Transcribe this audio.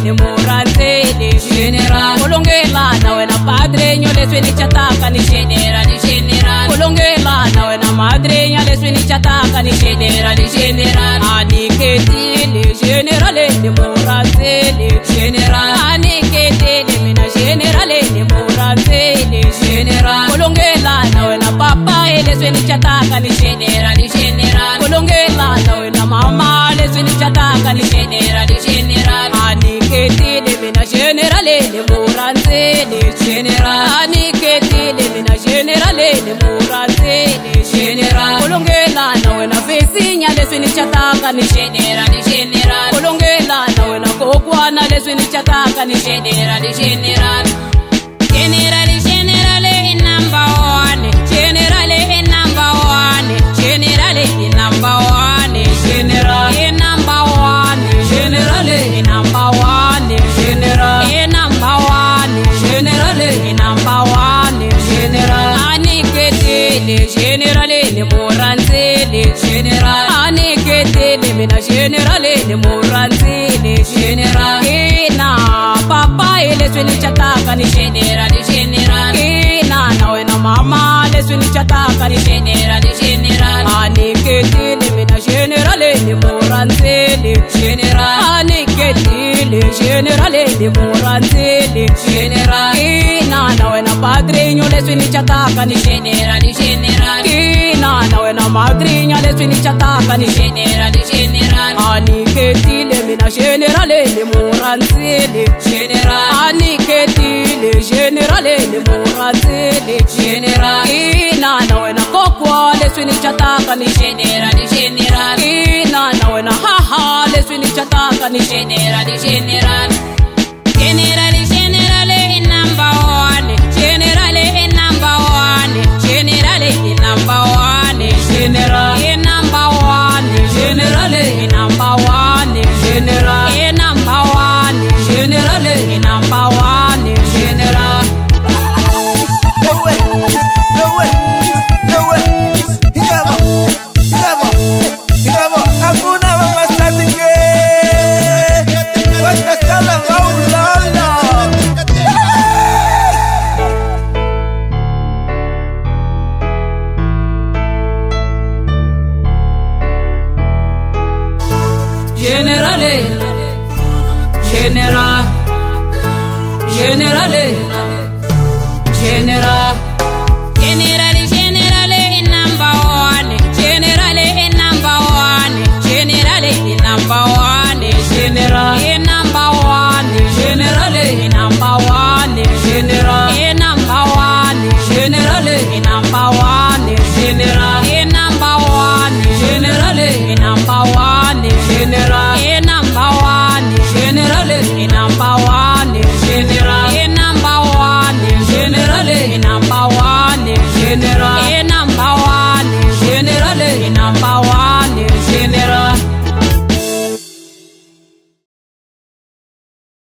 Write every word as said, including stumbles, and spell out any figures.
ni muranzele general. Kulongela nawe na padre nyole swini chataka ni general ni general. Kulongela nawe na madre nyole swini chataka ni general ni general. Aniketile general ni muranzele general. Aniketile mina general ni muranzele general. Kulongela nawe na papa ele swini chataka ni general ni general. Kulongela nawe na mama ele swini chataka ni general ni general. Aniketile mina general ni muranzele general. Aniketile mina general ni muranzele general. Kulongela nawe na fesinya ele swini chataka ni general ni general. Kulongela nawe na kokwana ele swini chataka ni general ni general. General general is number one. General is number one. General is number one. General is number one. General is number one. General is number one. General is number one. General Aniketile general ni muranzele general. Aniketile mina general ni muranzele general. Ina papa ele swini chataka ni general ni general. Ina nawe na mama ele swini chataka ni general ni general. Aniketile mina general ni muranzele general. Aniketile general ni muranzele general. Ina nawe na padre nyole swini chataka ni general ni general. Ina nawe na madre nyole swini chataka ni general ni general. Aniketile mina general ni muranzele general. Aniketile general ni muranzele general. Ina nawe na kokwa le swini chataka ni general ni general. Ina nawe na haha le swini chataka ni general ni general. General general is number one. General is number one. General is number one. General is number one. General is number one. General is number one. General is number one. General. No way, no way, no way. Higamo, higamo, higamo. Hakuna mama satike. Wakasala maulana. General, general, general, general. General, general is number one. General is number one. General is number one. General is number one. General is number one. General is number one. General is number one. General is number one. General is number one. General.